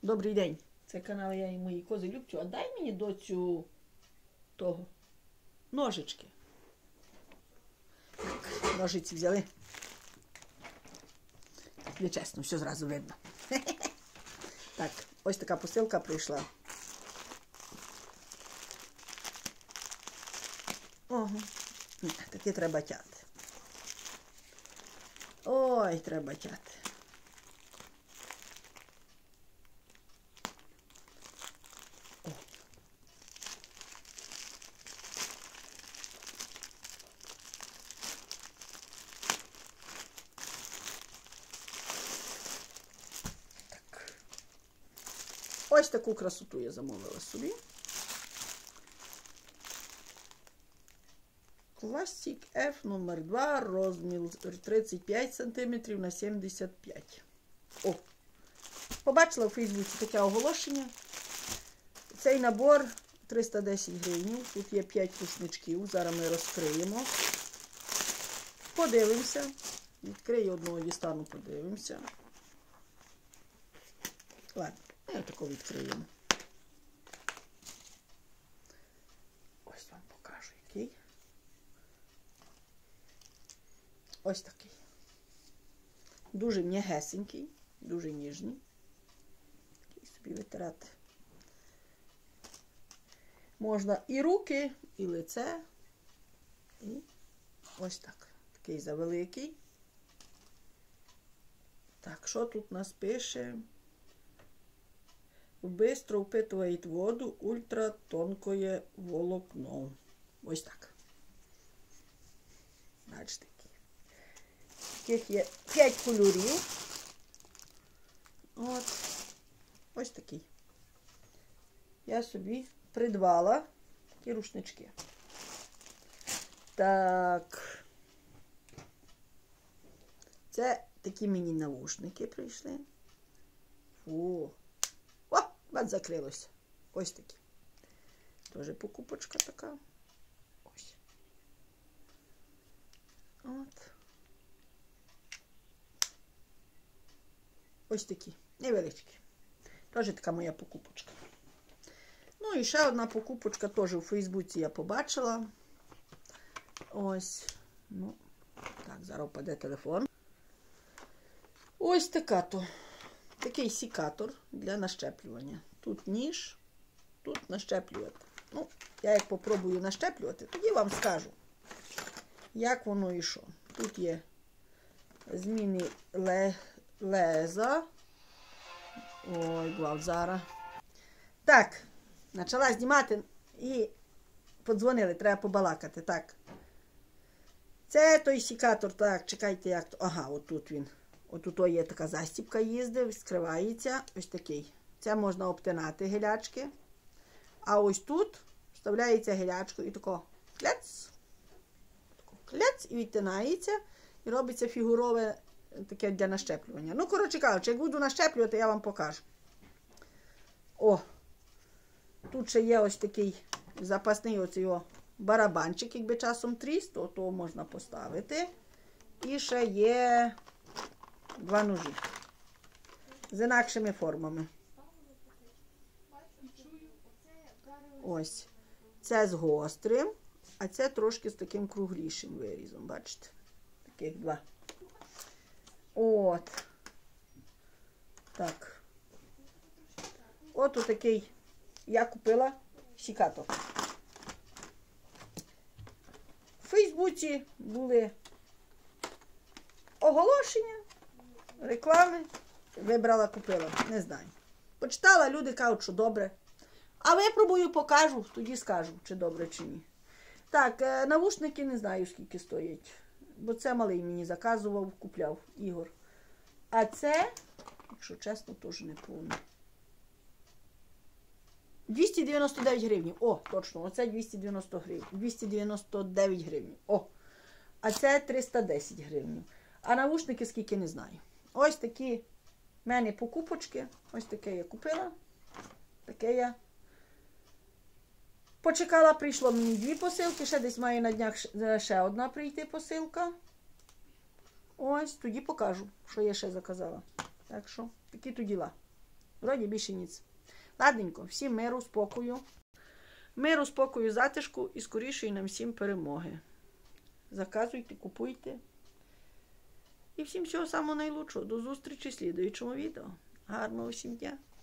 Добрий день. Це канал Я і мої кози Любчу. А дай мені доцю того ножички. Так, ножиці взяли. Не чесно, все зразу видно. Так, ось така посилка прийшла. Ого. Таке треба тяти. Ой, треба тяти. Ось таку красоту я замовила собі. Classic F номер 2, розмір 35 см на 75 см. О! Побачила у Фейсбуці таке оголошення. Цей набор 310 гривень. Тут є 5 рушничків. Зараз ми розкриємо. Подивимося. Відкрию одного, дістану, подивимося. Ладно. Я тако відкриємо. Ось вам покажу, який. Ось такий. Дуже м'ягесенький, дуже ніжний. Такий собі витирати. Можна і руки, і лице. І ось так. Такий завеликий. Так, що тут у нас пише? Быстро впитує воду, ультратонкое волокно. Ось так. Бачите, таких є 5 кольорів. От. Ось такий. Я собі придбала такі рушнички. Так. Це такі мені навушники прийшли. Фу. Бац, закрилося. Ось такі. Теж покупочка така. Ось. От. Ось такі. Невеличкі. Теж така моя покупочка. Ну і ще одна покупочка теж у Фейсбуці я побачила. Ось. Ну, так, зараз впаде телефон. Ось така то. Такий сікатор для нащеплювання. Тут ніж, тут нащеплювати. Ну, я як попробую нащеплювати, тоді вам скажу, як воно і що. Тут є зміни леза. Ой, гвалт зараз. Так, почала знімати і подзвонили, треба побалакати. Так. Це той сікатор, так, чекайте, як то. Ага, отут він. Отут є така застібка їздить, скривається, ось такий. Це можна обтинати гілячки. А ось тут вставляється гілячку і тако кляц. Кляц і відтинається. І робиться фігурове таке для нащеплювання. Ну, коротше кажучи, як буду нащеплювати, я вам покажу. О! Тут ще є ось такий запасний оцей барабанчик, якби часом тріс, то можна поставити. І ще є 2 ножі з інакшими формами. Ось. Це з гострим, а це трошки з таким круглішим вирізом. Бачите? Таких 2. От. Так. От такий я купила сікатор. В Фейсбуці були оголошення, реклами, вибрала, купила, не знаю. Почитала, люди кажуть, що добре. А випробую, покажу, тоді скажу, чи добре, чи ні. Так, навушники не знаю, скільки стоять. Бо це малий мені заказував, купляв Ігор. А це, якщо чесно, теж не пам'ятаю. 299 гривень. О, точно, оце 290 гривень. 299 гривень. О, а це 310 гривень. А навушники скільки, не знаю. Ось такі в мене покупочки. Ось таке я купила. Таке я почекала, прийшло мені 2 посилки. Ще десь має на днях ще одна прийти посилка. Ось, тоді покажу, що я ще заказала. Так що, такі то діла. Вроді більше ніц. Ладненько, всім миру, спокою. Миру, спокою, затишку і скорішої нам всім перемоги. Заказуйте, купуйте. І всім всього самого найлучшого. До зустрічі в слідуючому відео. Гарного всім дня!